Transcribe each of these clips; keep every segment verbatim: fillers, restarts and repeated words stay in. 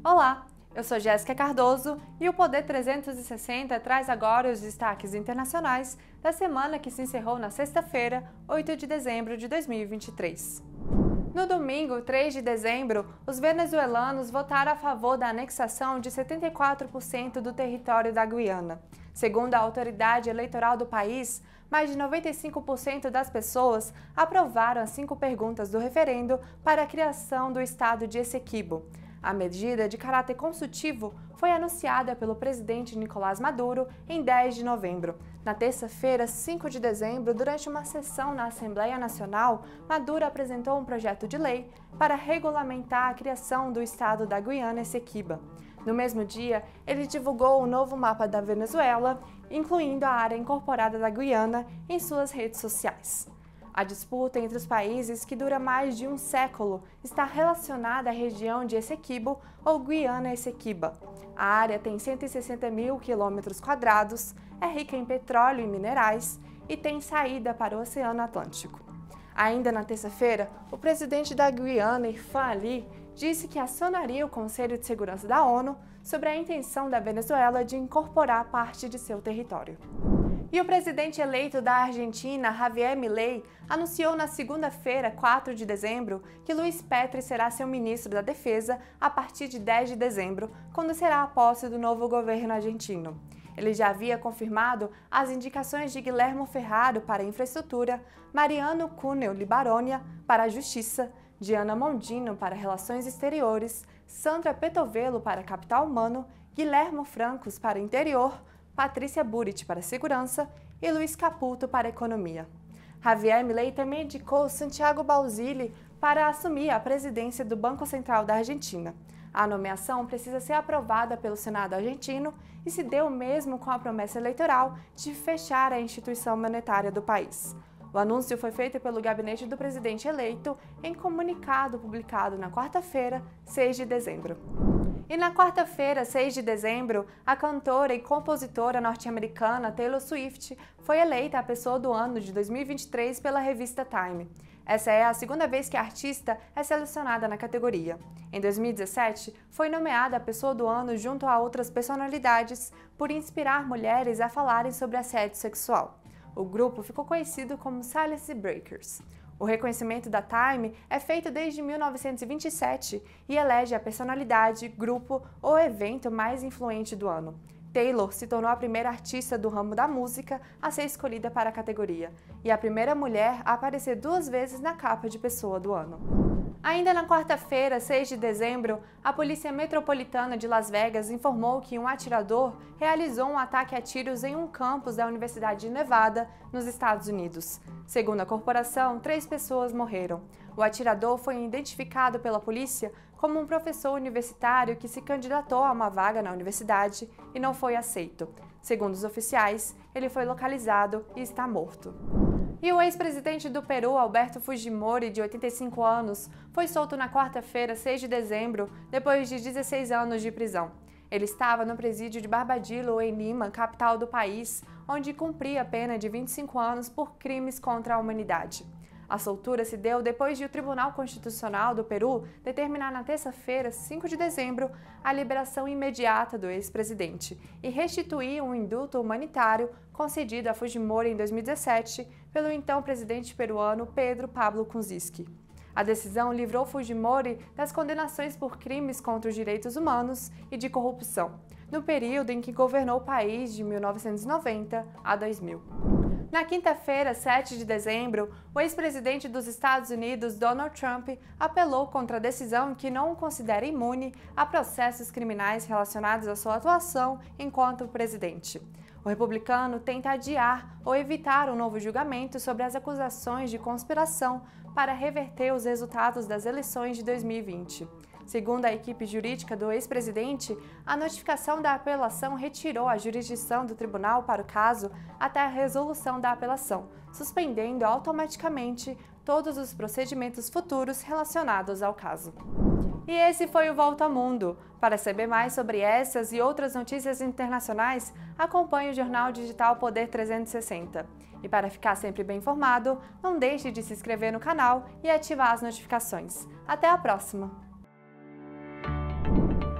Olá, eu sou Jéssica Cardoso e o Poder trezentos e sessenta traz agora os destaques internacionais da semana que se encerrou na sexta-feira, oito de dezembro de dois mil e vinte e três. No domingo, três de dezembro, os venezuelanos votaram a favor da anexação de setenta e quatro por cento do território da Guiana. Segundo a autoridade eleitoral do país, mais de noventa e cinco por cento das pessoas aprovaram as cinco perguntas do referendo para a criação do estado de Essequibo. A medida, de caráter consultivo, foi anunciada pelo presidente Nicolás Maduro em dez de novembro. Na terça-feira, cinco de dezembro, durante uma sessão na Assembleia Nacional, Maduro apresentou um projeto de lei para regulamentar a criação do estado da Guiana Essequiba. No mesmo dia, ele divulgou o novo mapa da Venezuela, incluindo a área incorporada da Guiana, em suas redes sociais. A disputa entre os países, que dura mais de um século, está relacionada à região de Essequibo ou Guiana Essequiba. A área tem cento e sessenta mil quilômetros quadrados, é rica em petróleo e minerais e tem saída para o Oceano Atlântico. Ainda na terça-feira, o presidente da Guiana, Irfan Ali, disse que acionaria o Conselho de Segurança da ONU sobre a intenção da Venezuela de incorporar parte de seu território. E o presidente eleito da Argentina, Javier Milei, anunciou na segunda-feira, quatro de dezembro, que Luiz Petri será seu ministro da Defesa a partir de dez de dezembro, quando será a posse do novo governo argentino. Ele já havia confirmado as indicações de Guilherme Ferraro para a Infraestrutura, Mariano Cuneo Libarônia para a Justiça, Diana Mondino para Relações Exteriores, Sandra Petovello para Capital Humano, Guilherme Francos para Interior, Patrícia Burit para Segurança e Luiz Caputo para Economia. Javier Milei também indicou Santiago Bauzili para assumir a presidência do Banco Central da Argentina. A nomeação precisa ser aprovada pelo Senado argentino e se deu mesmo com a promessa eleitoral de fechar a instituição monetária do país. O anúncio foi feito pelo gabinete do presidente eleito em comunicado publicado na quarta-feira, seis de dezembro. E na quarta-feira, seis de dezembro, a cantora e compositora norte-americana Taylor Swift foi eleita a pessoa do ano de dois mil e vinte e três pela revista Time. Essa é a segunda vez que a artista é selecionada na categoria. Em dois mil e dezessete, foi nomeada a pessoa do ano junto a outras personalidades por inspirar mulheres a falarem sobre assédio sexual. O grupo ficou conhecido como Silence Breakers. O reconhecimento da Time é feito desde mil novecentos e vinte e sete e elege a personalidade, grupo ou evento mais influente do ano. Taylor se tornou a primeira artista do ramo da música a ser escolhida para a categoria e a primeira mulher a aparecer duas vezes na capa de Pessoa do Ano. Ainda na quarta-feira, seis de dezembro, a Polícia Metropolitana de Las Vegas informou que um atirador realizou um ataque a tiros em um campus da Universidade de Nevada, nos Estados Unidos. Segundo a corporação, três pessoas morreram. O atirador foi identificado pela polícia como um professor universitário que se candidatou a uma vaga na universidade e não foi aceito. Segundo os oficiais, ele foi localizado e está morto. E o ex-presidente do Peru, Alberto Fujimori, de oitenta e cinco anos, foi solto na quarta-feira, seis de dezembro, depois de dezesseis anos de prisão. Ele estava no presídio de Barbadillo, em Lima, capital do país, onde cumpria a pena de vinte e cinco anos por crimes contra a humanidade. A soltura se deu depois de o Tribunal Constitucional do Peru determinar na terça-feira, cinco de dezembro, a liberação imediata do ex-presidente e restituir um indulto humanitário concedido a Fujimori em dois mil e dezessete pelo então presidente peruano Pedro Pablo Kuczynski. A decisão livrou Fujimori das condenações por crimes contra os direitos humanos e de corrupção, no período em que governou o país de mil novecentos e noventa a dois mil. Na quinta-feira, sete de dezembro, o ex-presidente dos Estados Unidos, Donald Trump, apelou contra a decisão que não o considera imune a processos criminais relacionados à sua atuação enquanto presidente. O republicano tenta adiar ou evitar um novo julgamento sobre as acusações de conspiração para reverter os resultados das eleições de dois mil e vinte. Segundo a equipe jurídica do ex-presidente, a notificação da apelação retirou a jurisdição do tribunal para o caso até a resolução da apelação, suspendendo automaticamente todos os procedimentos futuros relacionados ao caso. E esse foi o Volta ao Mundo. Para saber mais sobre essas e outras notícias internacionais, acompanhe o jornal digital Poder trezentos e sessenta. E para ficar sempre bem informado, não deixe de se inscrever no canal e ativar as notificações. Até a próxima!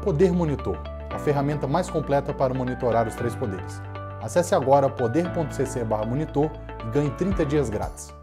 Poder Monitor, a ferramenta mais completa para monitorar os três poderes. Acesse agora poder ponto c c barra monitor e ganhe trinta dias grátis.